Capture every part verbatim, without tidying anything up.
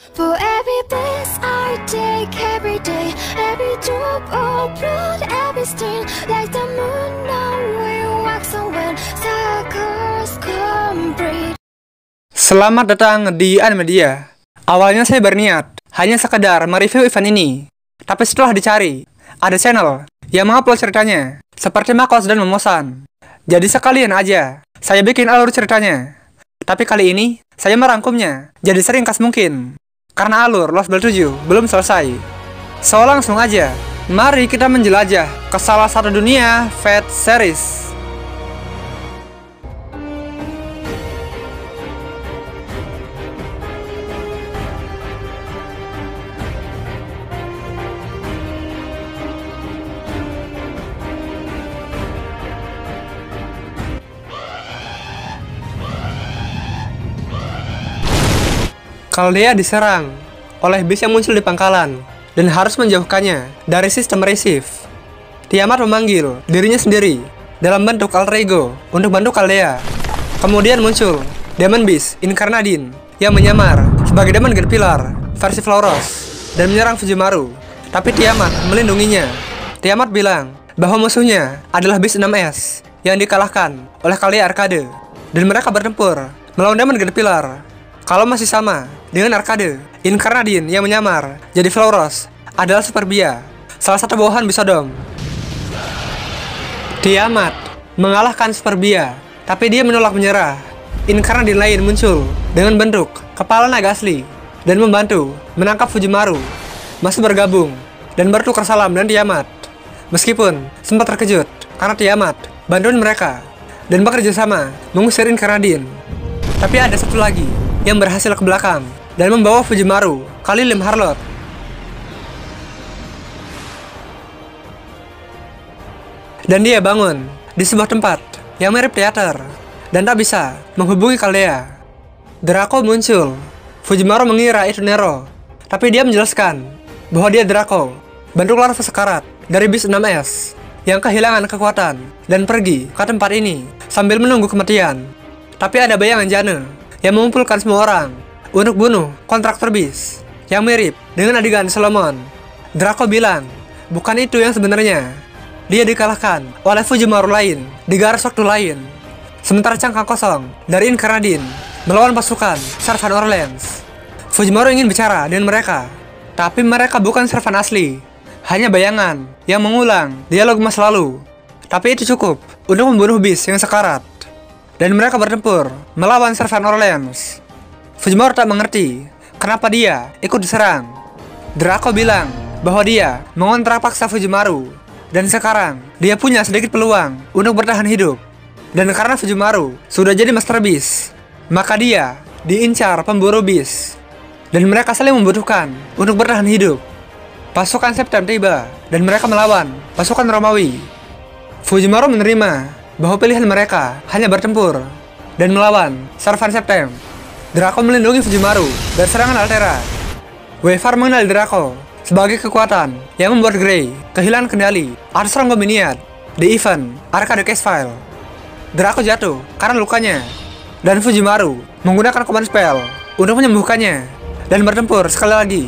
For every breath I take every day, every drop of blood, every stain, like the moon now we wax on when circles complete. Selamat datang di Animedia. Awalnya saya berniat hanya sekedar mereview event ini, tapi setelah dicari, ada channel yang mengupload ceritanya seperti Makos dan Momosan. Jadi sekalian aja saya bikin alur ceritanya. Tapi kali ini saya merangkumnya jadi seringkas mungkin karena alur Lost Bell tujuh belum selesai. So langsung aja, mari kita menjelajah ke salah satu dunia Fate series. Chaldea diserang oleh bis yang muncul di pangkalan dan harus menjauhkannya dari sistem receive. Tiamat memanggil dirinya sendiri dalam bentuk alter ego untuk bantu Chaldea. Kemudian muncul Demon Beast Incarnadine yang menyamar sebagai Demon God Pillar versi Flauros dan menyerang Fujimaru. Tapi Tiamat melindunginya. Tiamat bilang bahwa musuhnya adalah Beast enam S yang dikalahkan oleh Chaldea Arcade dan mereka bertempur melawan Demon God Pillar. Kalau masih sama dengan Arcade, Incarnadine yang menyamar jadi Flauros adalah Superbia, salah satu bawahan Bisodom. Tiamat mengalahkan Superbia, tapi dia menolak menyerah. Incarnadine lain muncul dengan bentuk kepala naga asli dan membantu menangkap Fujimaru, masih bergabung dan bertukar salam dengan Tiamat. Meskipun sempat terkejut karena Tiamat bantuin mereka dan bekerja sama mengusir Incarnadine. Tapi ada satu lagi yang berhasil ke belakang dan membawa Fujimaru ke Lilim Harlot. Dan dia bangun di sebuah tempat yang mirip teater dan tak bisa menghubungi Chaldea. Draco muncul. Fujimaru mengira itu Nero, tapi dia menjelaskan bahwa dia Draco, bentuk larva sekarat dari Beast enam S yang kehilangan kekuatan dan pergi ke tempat ini sambil menunggu kematian. Tapi ada bayangan Jane yang mengumpulkan semua orang untuk bunuh kontraktor bis yang mirip dengan adegan Solomon. Draco bilang bukan itu yang sebenarnya. Dia dikalahkan oleh Fujimaru lain di garis waktu lain. Sementara cangkang kosong dari Incarnadine melawan pasukan Servant Orleans. Fujimaru ingin bicara dengan mereka, tapi mereka bukan servan asli, hanya bayangan yang mengulang dialog masa lalu. Tapi itu cukup untuk membunuh bis yang sekarat. Dan mereka bertempur melawan Servant Orleans. Fujimaru tak mengerti kenapa dia ikut diserang. Draco bilang bahwa dia mengontrak paksa Fujimaru dan sekarang dia punya sedikit peluang untuk bertahan hidup. Dan karena Fujimaru sudah jadi Master Beast, maka dia diincar pemburu bis dan mereka saling membutuhkan untuk bertahan hidup. Pasukan Septem tiba dan mereka melawan pasukan Romawi. Fujimaru menerima bahwa pilihan mereka hanya bertempur dan melawan Servant Septem. Draco melindungi Fujimaru dari serangan Altera. Weaver mengenali Draco sebagai kekuatan yang membuat Grey kehilangan kendali atas Rongominiad di event Arcade Case File. Draco jatuh karena lukanya dan Fujimaru menggunakan command spell untuk menyembuhkannya dan bertempur sekali lagi.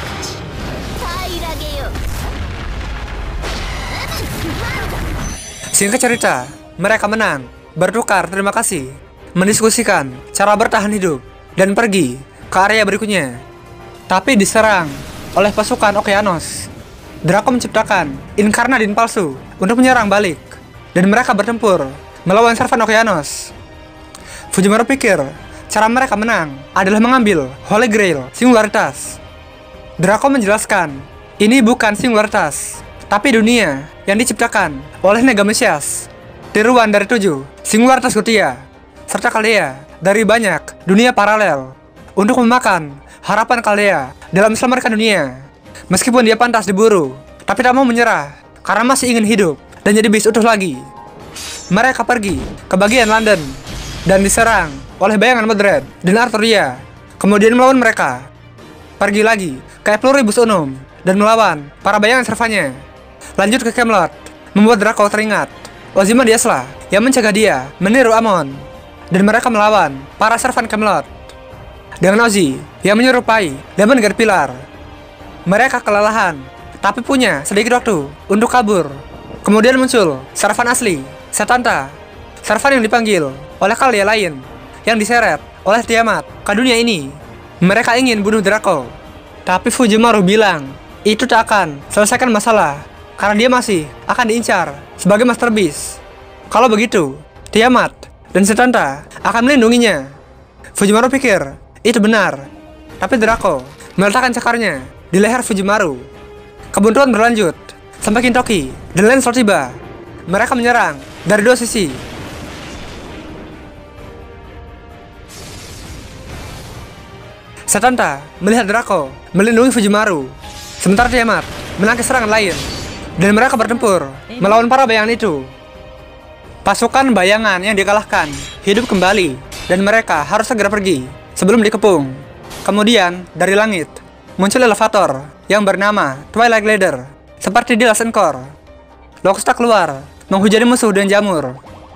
Singkat cerita, mereka menang, bertukar terima kasih, mendiskusikan cara bertahan hidup, dan pergi ke area berikutnya. Tapi diserang oleh pasukan Okeanos. Draco menciptakan Incarnadine palsu untuk menyerang balik, dan mereka bertempur melawan Servant Okeanos. Fujimaru pikir cara mereka menang adalah mengambil Holy Grail Singularitas. Draco menjelaskan, ini bukan Singularitas, tapi dunia yang diciptakan oleh Negamesias. Tiruan dari tujuh Singularitas Gotia serta Chaldea dari banyak dunia paralel untuk memakan harapan Chaldea dalam selamatkan dunia. Meskipun dia pantas diburu, tapi tak mau menyerah karena masih ingin hidup dan jadi bis utuh lagi. Mereka pergi ke bagian London dan diserang oleh bayangan Modred dan Arturia. Kemudian melawan mereka. Pergi lagi ke Pluribus Unum dan melawan para bayangan servanya. Lanjut ke Camelot, membuat Draco teringat Ozymandias-lah yang mencegah dia meniru Amon, dan mereka melawan para servan Camelot. dengan Ozzy yang menyerupai Demon God Pilar. Mereka kelelahan, tapi punya sedikit waktu untuk kabur. Kemudian muncul Servan asli, Setanta. Servan yang dipanggil oleh Kalia lain, yang diseret oleh Tiamat ke dunia ini. Mereka ingin bunuh Draco, tapi Fujimaru bilang itu tak akan selesaikan masalah, karena dia masih akan diincar sebagai Master Beast. Kalau begitu, Tiamat dan Setanta akan melindunginya. Fujimaru pikir itu benar, tapi Draco meletakkan cakarnya di leher Fujimaru. Kebuntuan berlanjut sampai Kintoki dan Lancelot tiba. Mereka menyerang dari dua sisi. Setanta melihat Draco melindungi Fujimaru, sementara Tiamat menangkis serangan lain, dan mereka bertempur melawan para bayangan itu. Pasukan bayangan yang dikalahkan hidup kembali, dan mereka harus segera pergi sebelum dikepung. Kemudian dari langit muncul elevator yang bernama Twilight Ladder, seperti di Last Encore. Locusta keluar menghujani musuh dan jamur,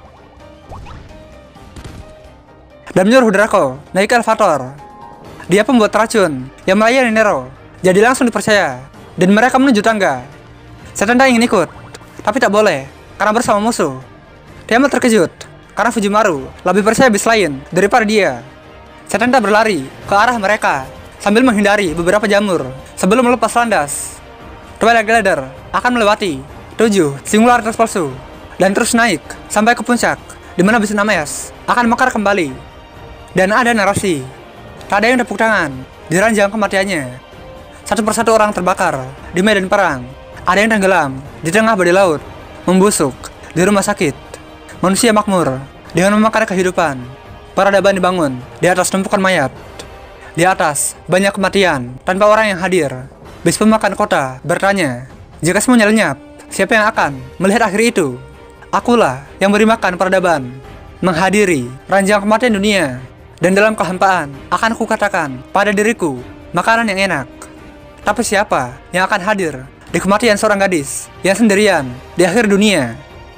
dan menyuruh Draco naik ke elevator. Dia pembuat racun yang melayani Nero, jadi langsung dipercaya, dan mereka menuju tangga. Setanta ingin ikut, tapi tak boleh karena bersama musuh. Tiamat terkejut karena Fujimaru lebih percaya bis lain daripada dia. Setanta berlari ke arah mereka sambil menghindari beberapa jamur sebelum melepas landas. Twilight Ladder akan melewati tujuh singularitas palsu dan terus naik sampai ke puncak, di mana bis Nameas akan mekar kembali. Dan ada narasi, tak ada yang tepuk tangan di ranjang kematiannya. Satu persatu orang terbakar di medan perang. Ada yang tenggelam di tengah badai laut, membusuk di rumah sakit. Manusia makmur dengan memakan kehidupan. Peradaban dibangun di atas tumpukan mayat. Di atas banyak kematian tanpa orang yang hadir. Bis pemakan kota bertanya, jika semuanya lenyap, siapa yang akan melihat akhir itu? Akulah yang beri makan peradaban, menghadiri ranjang kematian dunia. Dan dalam kehampaan akan kukatakan pada diriku makanan yang enak. Tapi siapa yang akan hadir di kematian seorang gadis yang sendirian di akhir dunia?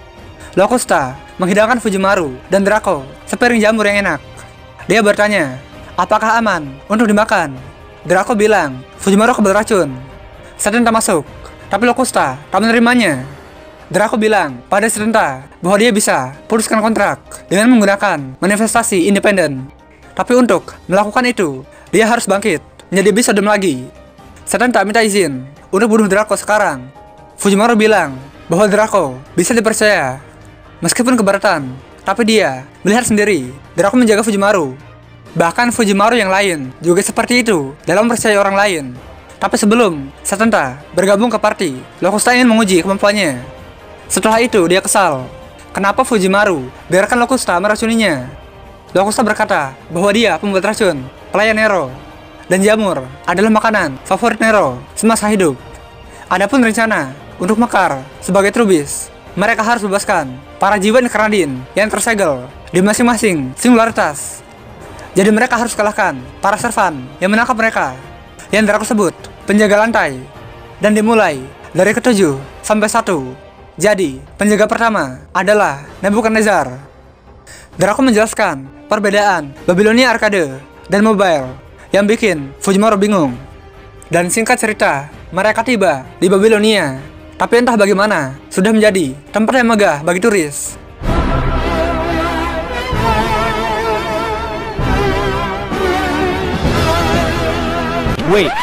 Locusta menghidangkan Fujimaru dan Draco sepiring jamur yang enak. Dia bertanya, apakah aman untuk dimakan? Draco bilang, Fujimaru kebal racun. Setanta masuk, tapi Locusta tak menerimanya. Draco bilang pada Setanta bahwa dia bisa putuskan kontrak dengan menggunakan manifestasi independen. Tapi untuk melakukan itu, dia harus bangkit menjadi bis Sodom lagi. Setanta minta izin untuk bunuh Draco sekarang. Fujimaru bilang bahwa Draco bisa dipercaya. Meskipun keberatan, tapi dia melihat sendiri Draco menjaga Fujimaru. Bahkan Fujimaru yang lain juga seperti itu dalam percaya orang lain. Tapi sebelum Setanta bergabung ke party, Locusta ingin menguji kemampuannya. Setelah itu dia kesal, kenapa Fujimaru biarkan Locusta meracuninya. Locusta berkata bahwa dia pembuat racun, pelayan Nero, dan jamur adalah makanan favorit Nero semasa hidup. Adapun rencana untuk mekar sebagai Trubis, mereka harus bebaskan para jiwa Nekranadin yang tersegel di masing-masing singularitas. Jadi mereka harus kalahkan para Servan yang menangkap mereka, yang Draco sebut penjaga lantai. Dan dimulai dari ketujuh sampai satu. Jadi penjaga pertama adalah Nebuchadnezzar. Draco menjelaskan perbedaan Babilonia Arcade dan Mobile yang bikin Fujimaru bingung. Dan singkat cerita, mereka tiba di Babilonia, tapi entah bagaimana sudah menjadi tempat yang megah bagi turis. Wait.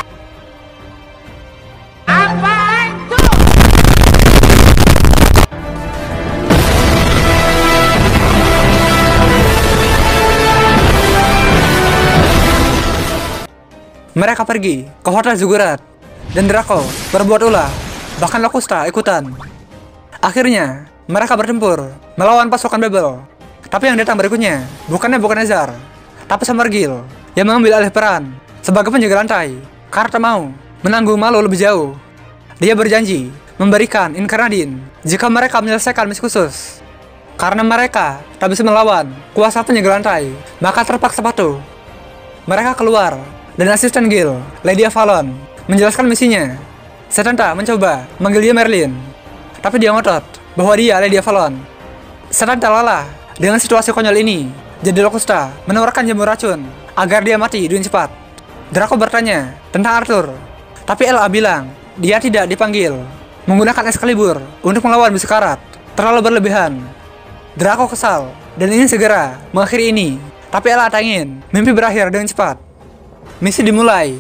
Mereka pergi ke Hotel Ziggurat, dan Draco berbuat ulah, bahkan Locusta ikutan. Akhirnya, mereka bertempur melawan pasukan Babel. Tapi yang datang berikutnya bukan Nebuchadnezzar, tapi Samargil yang mengambil alih peran sebagai penjaga lantai karena tak mau menanggung malu lebih jauh. Dia berjanji memberikan Incarnadine jika mereka menyelesaikan misi khusus. Karena mereka tak bisa melawan kuasa penjaga lantai, maka terpaksa patuh. Mereka keluar, dan asisten Gil, Lady Avalon, menjelaskan misinya. Setanta mencoba manggil dia Merlin, tapi dia ngotot bahwa dia Lady Avalon. Setanta lelah dengan situasi konyol ini, jadi Locusta menawarkan jamur racun agar dia mati dengan cepat. Draco bertanya tentang Arthur, tapi Ella bilang dia tidak dipanggil menggunakan Excalibur untuk melawan bisi karat. Terlalu berlebihan. Draco kesal dan ingin segera mengakhiri ini, tapi Ella tak ingin mimpi berakhir dengan cepat. Misi dimulai.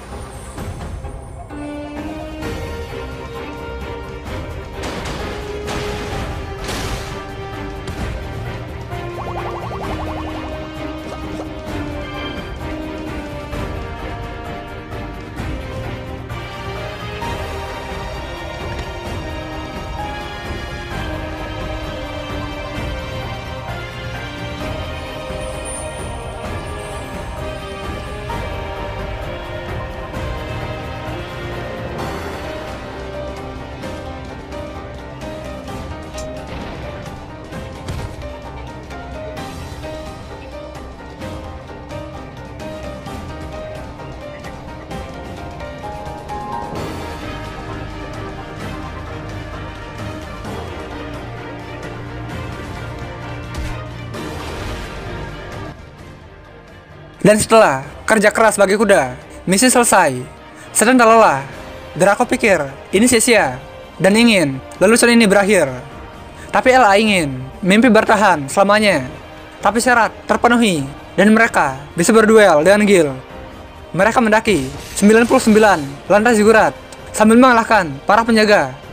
Dan setelah kerja keras bagi kuda, misi selesai. Sedang tak lelah, Draco pikir ini sia-sia dan ingin lelucon ini berakhir. Tapi Ella ingin mimpi bertahan selamanya. Tapi syarat terpenuhi dan mereka bisa berduel dengan Gil. Mereka mendaki sembilan puluh sembilan lantai zigurat sambil mengalahkan para penjaga.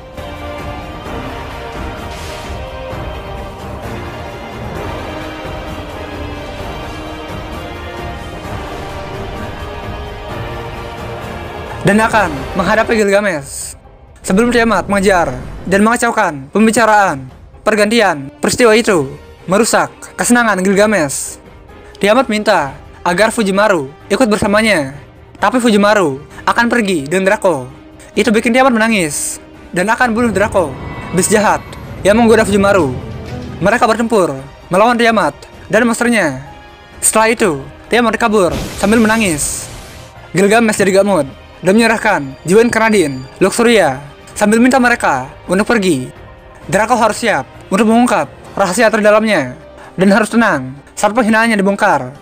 Dan akan menghadapi Gilgamesh. Sebelum Tiamat mengejar dan mengacaukan pembicaraan, pergantian peristiwa itu merusak kesenangan Gilgamesh. Tiamat minta agar Fujimaru ikut bersamanya, tapi Fujimaru akan pergi dengan Draco. Itu bikin Tiamat menangis dan akan bunuh Draco, bis jahat yang menggoda Fujimaru. Mereka bertempur melawan Tiamat dan monsternya. Setelah itu, Tiamat kabur sambil menangis. Gilgamesh jadi gak mood dan menyerahkan jiwa Incarnadine, Luxuria, sambil minta mereka untuk pergi. Draco harus siap untuk mengungkap rahasia terdalamnya dan harus tenang saat penghinaannya dibongkar.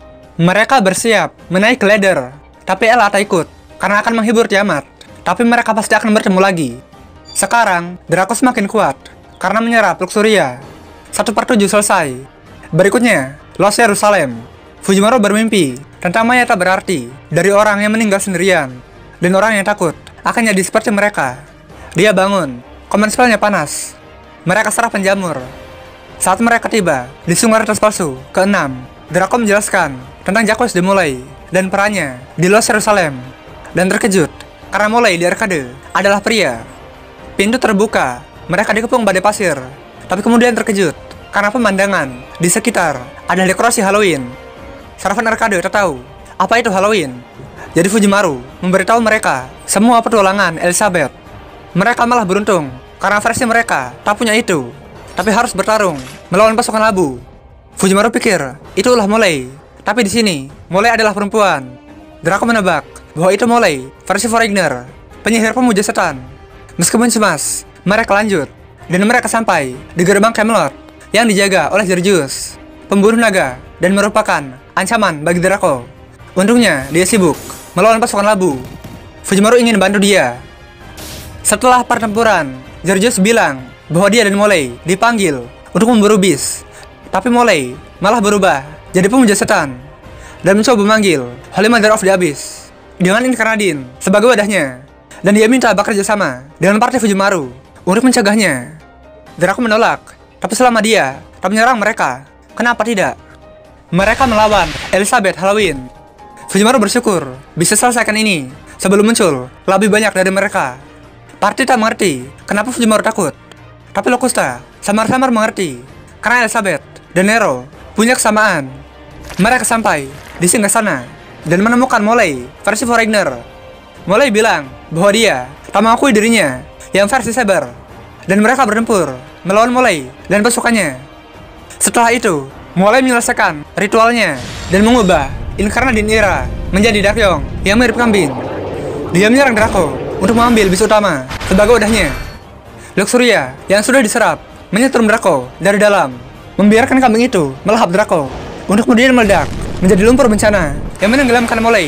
Mereka bersiap menaik ladder, tapi Ella tak ikut karena akan menghibur Tiamat. Tapi mereka pasti akan bertemu lagi. Sekarang Draco semakin kuat karena menyerap Luxuria. Satu per tujuh selesai. Berikutnya, Lost Jerusalem. Fujimaru bermimpi tentang mayat tak berarti dari orang yang meninggal sendirian. Dan orang yang takut akan jadi seperti mereka. Dia bangun, command spellnya panas. Mereka serah penjamur. Saat mereka tiba di sungai ratus palsu keenam, Draco menjelaskan tentang Jacques de Molay dan perannya di Lost Jerusalem. Dan terkejut karena Molay di Arcade adalah pria. Pintu terbuka, mereka dikepung badai pasir. Tapi kemudian terkejut karena pemandangan di sekitar ada dekorasi Halloween. Servan Arcade tak tahu apa itu Halloween. Jadi Fujimaru memberitahu mereka semua petualangan Elizabeth. Mereka malah beruntung karena versi mereka tak punya itu, tapi harus bertarung melawan pasukan labu. Fujimaru pikir itu ulah Molay, tapi di sini Molay adalah perempuan. Draco menebak bahwa itu Molay versi Foreigner, penyihir pemuja setan. Meskipun cemas, mereka lanjut dan mereka sampai di gerbang Camelot yang dijaga oleh Sergius, pembunuh naga dan merupakan ancaman bagi Draco. Untungnya dia sibuk melawan pasukan labu. Fujimaru ingin bantu dia. Setelah pertempuran, Sergius bilang bahwa dia dan Molay dipanggil untuk memburu bis. Tapi Molay malah berubah jadi pemuja setan dan mencoba memanggil Holy Mother of the Abyss dengan Incarnadine sebagai wadahnya. Dan dia minta bekerja sama dengan partai Fujimaru untuk mencegahnya. Draco menolak, tapi selama dia tak menyerang mereka, kenapa tidak? Mereka melawan Elizabeth Halloween. Fujimaru bersyukur bisa selesaikan ini sebelum muncul lebih banyak dari mereka. Party tak mengerti kenapa Fujimaru takut, tapi Locusta samar-samar mengerti karena Elizabeth dan Nero punya kesamaan. Mereka sampai di singgasana dan menemukan Molay versi Foreigner. Molay bilang bahwa dia tak mengakui dirinya yang versi Saber, dan mereka bertempur melawan Molay dan pasukannya. Setelah itu, Molay menyelesaikan ritualnya dan mengubah Incarnadine Ira menjadi Darkyong yang mirip kambing. Dia menyerang Draco untuk mengambil bis utama sebagai wadahnya. Luxuria yang sudah diserap menyetrum Draco dari dalam, membiarkan kambing itu melahap Draco untuk kemudian meledak menjadi lumpur bencana yang menenggelamkan Molei.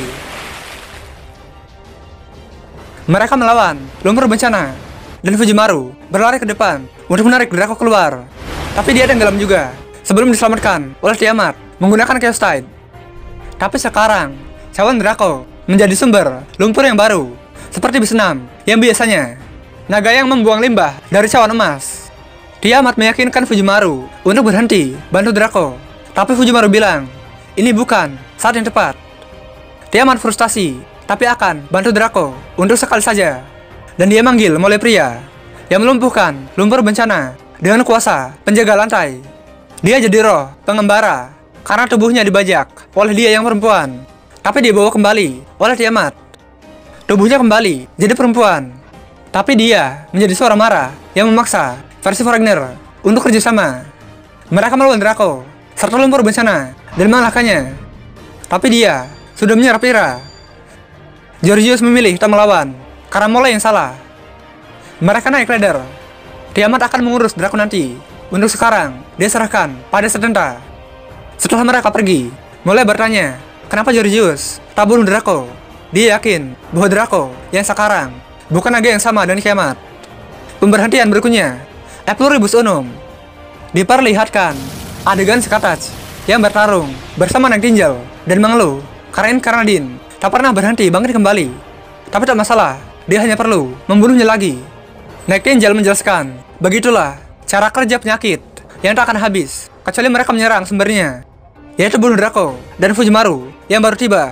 Mereka melawan lumpur bencana dan Fujimaru berlari ke depan untuk menarik Draco keluar. Tapi dia tenggelam juga sebelum diselamatkan oleh Tiamat menggunakan Chaos Tide. Tapi sekarang cawan Draco menjadi sumber lumpur yang baru seperti bus enam yang biasanya naga yang membuang limbah dari cawan emas. Tiamat meyakinkan Fujimaru untuk berhenti bantu Draco. Tapi Fujimaru bilang, ini bukan saat yang tepat. Tiamat frustasi, tapi akan bantu Draco untuk sekali saja. Dan dia manggil Molei pria yang melumpuhkan lumpur bencana dengan kuasa penjaga lantai. Dia jadi roh pengembara karena tubuhnya dibajak oleh dia yang perempuan. Tapi dibawa kembali oleh Tiamat. Tubuhnya kembali jadi perempuan. Tapi dia menjadi suara marah yang memaksa versi Foragner untuk kerjasama. Mereka melawan Draco serta lumpur bencana dan mengalahkannya. Tapi dia sudah menyerap Ira. Georgius memilih tak melawan karena Molei yang salah. Mereka naik ladder. Tiamat akan mengurus Draco nanti. Untuk sekarang, dia serahkan pada Setenta. Setelah mereka pergi, Molei bertanya, kenapa Georgius tak bunuh Draco? Dia yakin bahwa Draco yang sekarang bukan naga yang sama dengan Tiamat. Pemberhentian berikutnya, Epluribus Unum diperlihatkan adegan Skatach yang bertarung bersama Nightingale dan mengeluh karena Incarnadine tak pernah berhenti bangkit kembali. Tapi tak masalah, dia hanya perlu membunuhnya lagi. Nightingale menjelaskan, begitulah cara kerja penyakit yang tak akan habis kecuali mereka menyerang sumbernya, yaitu bunuh Draco dan Fujimaru yang baru tiba.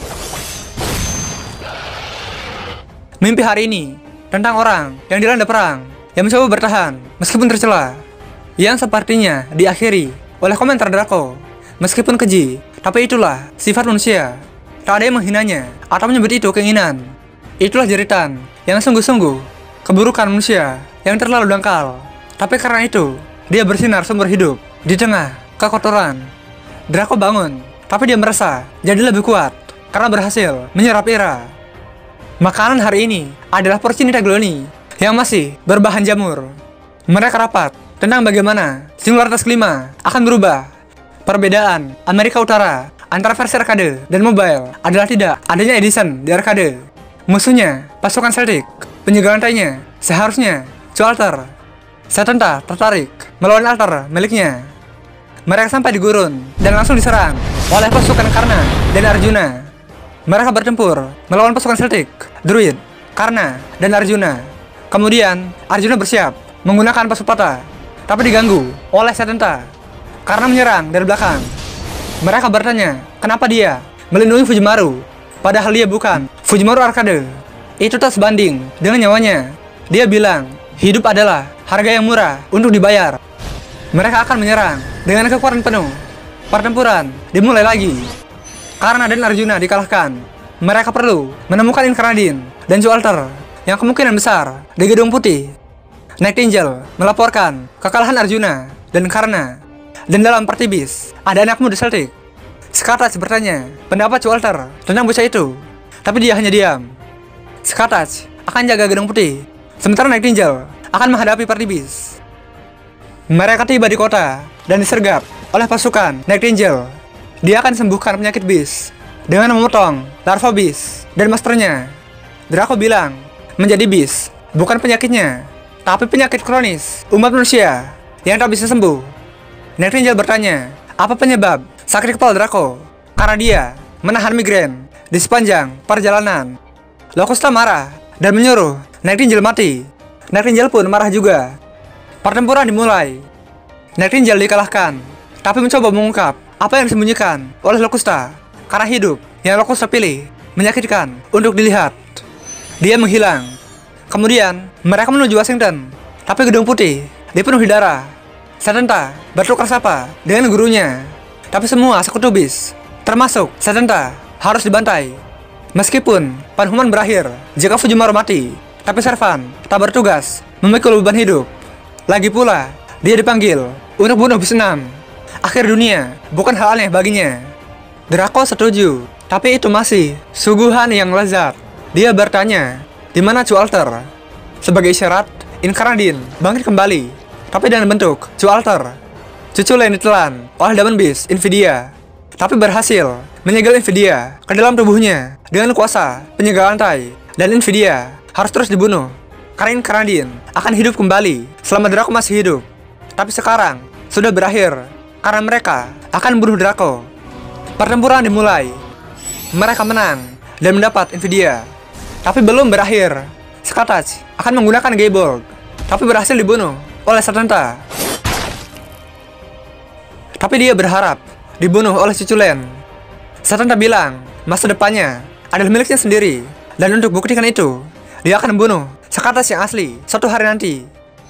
Mimpi hari ini tentang orang yang dilanda perang yang mencoba bertahan meskipun tercela, yang sepertinya diakhiri oleh komentar Draco. Meskipun keji, tapi itulah sifat manusia. Tak ada yang menghinanya atau menyebut itu keinginan. Itulah jeritan yang sungguh-sungguh keburukan manusia yang terlalu dangkal. Tapi karena itu, dia bersinar sumber hidup di tengah kekotoran. Draco bangun, tapi dia merasa jadi lebih kuat karena berhasil menyerap Ira. Makanan hari ini adalah porsi Nitagloni yang masih berbahan jamur. Mereka rapat tentang bagaimana singularitas kelima akan berubah. Perbedaan Amerika Utara antara versi arcade dan mobile adalah tidak adanya Edison di arcade. Musuhnya pasukan Celtic, penjaga lantainya seharusnya Coalter. Setenta tertarik melawan altar miliknya. Mereka sampai di gurun dan langsung diserang oleh pasukan Karna dan Arjuna. Mereka bertempur melawan pasukan Celtic, Druid, Karna, dan Arjuna. Kemudian Arjuna bersiap menggunakan Pasupata, tapi diganggu oleh Setenta karena menyerang dari belakang. Mereka bertanya kenapa dia melindungi Fujimaru, padahal dia bukan Fujimaru arcade. Itu tak sebanding dengan nyawanya. Dia bilang hidup adalah harga yang murah untuk dibayar. Mereka akan menyerang dengan kekuatan penuh. Pertempuran dimulai lagi. Karna dan Arjuna dikalahkan. Mereka perlu menemukan Incarnadine dan Coalter yang kemungkinan besar di Gedung Putih. Nightingale melaporkan kekalahan Arjuna dan Karna. Dan dalam party bis, ada anak muda Celtic. Skatach bertanya pendapat Coalter tentang bocah itu, tapi dia hanya diam. Skatach akan jaga Gedung Putih, sementara Nightingale akan menghadapi party bis. Mereka tiba di kota dan disergap oleh pasukan Nightingale. Dia akan sembuhkan penyakit bis dengan memotong larva bis dan masternya. Draco bilang menjadi bis bukan penyakitnya, tapi penyakit kronis umat manusia yang tak bisa sembuh. Nightingale bertanya, apa penyebab sakit kepala Draco? Karena dia menahan migrain di sepanjang perjalanan. Locusta marah dan menyuruh Nightingale mati. Nightingale pun marah juga. Pertempuran dimulai. Nightingale dikalahkan, tapi mencoba mengungkap apa yang disembunyikan oleh Locusta. Karena hidup yang Locusta pilih menyakitkan untuk dilihat. Dia menghilang. Kemudian mereka menuju Washington, tapi Gedung Putih dipenuhi darah. Setenta bertukar sapa dengan gurunya, tapi semua sekutu bis, termasuk Setenta, harus dibantai. Meskipun Panhuman berakhir jika Fujimaru mati, tapi Servan tak bertugas memikul beban hidup. Lagi pula, dia dipanggil untuk bunuh bis enam. Akhir dunia bukan hal aneh baginya. Draco setuju, tapi itu masih suguhan yang lezat. Dia bertanya, di mana Coalter? Sebagai isyarat, Incarnadine bangkit kembali, tapi dalam bentuk Coalter. Cucu lain ditelan oleh Diamond Beast Invidia. tapi berhasil menyegel Nvidia ke dalam tubuhnya dengan kuasa penyegel lantai, dan Nvidia harus terus dibunuh karena Incarnadine akan hidup kembali selama Draco masih hidup. Tapi sekarang sudah berakhir karena mereka akan membunuh Draco. Pertempuran dimulai. Mereka menang dan mendapat Nvidia. Tapi belum berakhir. Skatach akan menggunakan Gayborg, tapi berhasil dibunuh oleh Setanta. Tapi dia berharap dibunuh oleh Cuculen. Setanta bilang masa depannya adalah miliknya sendiri, dan untuk buktikan itu, dia akan membunuh Skatach yang asli suatu hari nanti.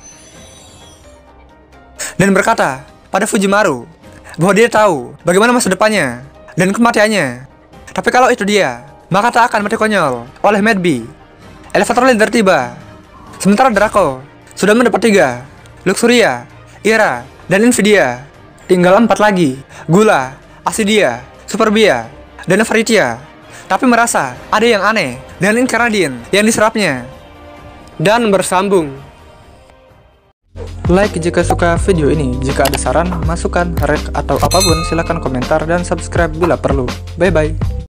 Dan berkata pada Fujimaru bahwa dia tahu bagaimana masa depannya dan kematiannya. Tapi kalau itu dia, maka tak akan mati konyol oleh Mad B. Elevator leader tiba. Sementara Draco sudah mendapat tiga, Luxuria, Ira, dan Nvidia. Tinggal empat lagi, Gula, Acidia, Superbia, dan Varitia. Tapi merasa ada yang aneh dengan Incarnadine yang diserapnya. Dan bersambung. Like jika suka video ini. Jika ada saran, masukan, rek, atau apapun, silakan komentar dan subscribe bila perlu. Bye bye.